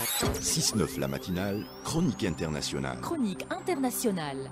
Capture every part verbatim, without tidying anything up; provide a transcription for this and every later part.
six neuf la matinale, chronique internationale. Chronique internationale.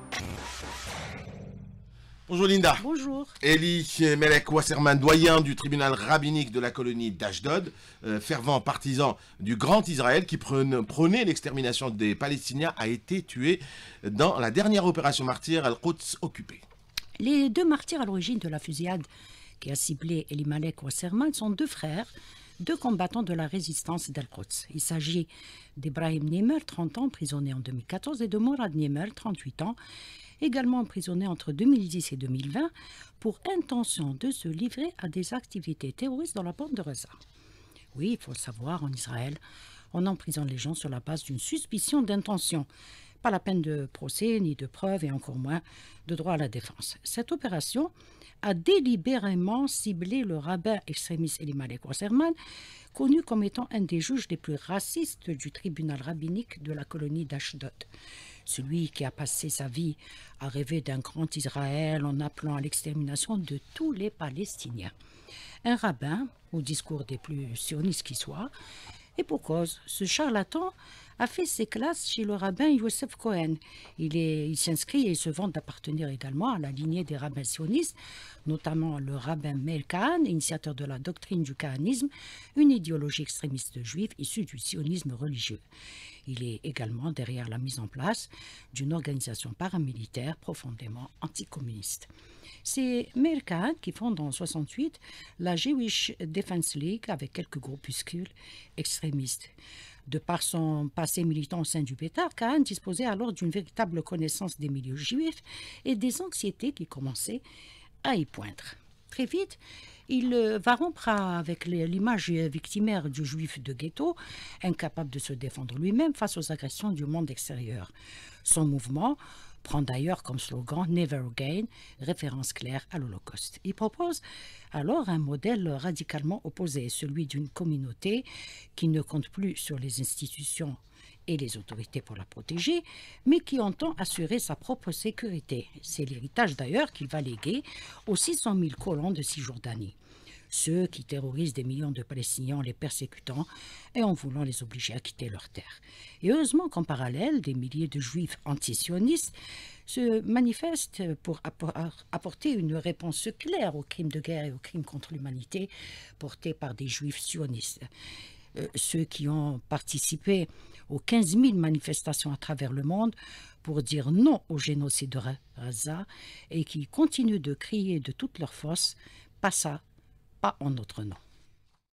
Bonjour Linda. Bonjour. Eli Melek Wasserman, doyen du tribunal rabbinique de la colonie d'Ashdod, euh, fervent partisan du grand Israël qui prônait l'extermination des Palestiniens, a été tué dans la dernière opération martyre Al-Quds occupée. Les deux martyrs à l'origine de la fusillade qui a ciblé Eli Melek Wasserman sont deux frères, deux combattants de la résistance d'Al-Quds. Il s'agit d'Ibrahim Niemer, trente ans, emprisonné en deux mille quatorze, et de Morad Niemer, trente-huit ans, également emprisonné entre deux mille dix et deux mille vingt pour intention de se livrer à des activités terroristes dans la bande de Gaza. Oui, il faut le savoir, en Israël, on emprisonne les gens sur la base d'une suspicion d'intention. Pas la peine de procès, ni de preuves, et encore moins de droit à la défense. Cette opération a délibérément ciblé le rabbin extrémiste Eli Melek Wasserman, connu comme étant un des juges les plus racistes du tribunal rabbinique de la colonie d'Ashdod. Celui qui a passé sa vie à rêver d'un grand Israël en appelant à l'extermination de tous les Palestiniens. Un rabbin, au discours des plus sionistes qui soient, et pour cause, ce charlatan a fait ses classes chez le rabbin Yosef Cohen. Il, est, il s'inscrit et se vante d'appartenir également à la lignée des rabbins sionistes, notamment le rabbin Meir Kahane, initiateur de la doctrine du kahanisme, une idéologie extrémiste juive issue du sionisme religieux. Il est également derrière la mise en place d'une organisation paramilitaire profondément anticommuniste. C'est Meir Kahane qui fonde en soixante-huit la Jewish Defense League avec quelques groupuscules extrémistes. De par son passé militant au sein du Bétar, Kahane disposait alors d'une véritable connaissance des milieux juifs et des anxiétés qui commençaient à y poindre. Très vite, il va rompre avec l'image victimaire du juif de ghetto, incapable de se défendre lui-même face aux agressions du monde extérieur. Son mouvement prend d'ailleurs comme slogan « Never Again », référence claire à l'Holocauste. Il propose alors un modèle radicalement opposé, celui d'une communauté qui ne compte plus sur les institutions et les autorités pour la protéger, mais qui entend assurer sa propre sécurité. C'est l'héritage d'ailleurs qu'il va léguer aux six cent mille colons de Cisjordanie. Ceux qui terrorisent des millions de Palestiniens en les persécutant et en voulant les obliger à quitter leur terre. Et heureusement qu'en parallèle, des milliers de juifs antisionistes se manifestent pour apporter une réponse claire aux crimes de guerre et aux crimes contre l'humanité portés par des juifs sionistes. Euh, ceux qui ont participé aux quinze mille manifestations à travers le monde pour dire non au génocide de Gaza et qui continuent de crier de toutes leurs forces « pas ça ». Pas en notre nom.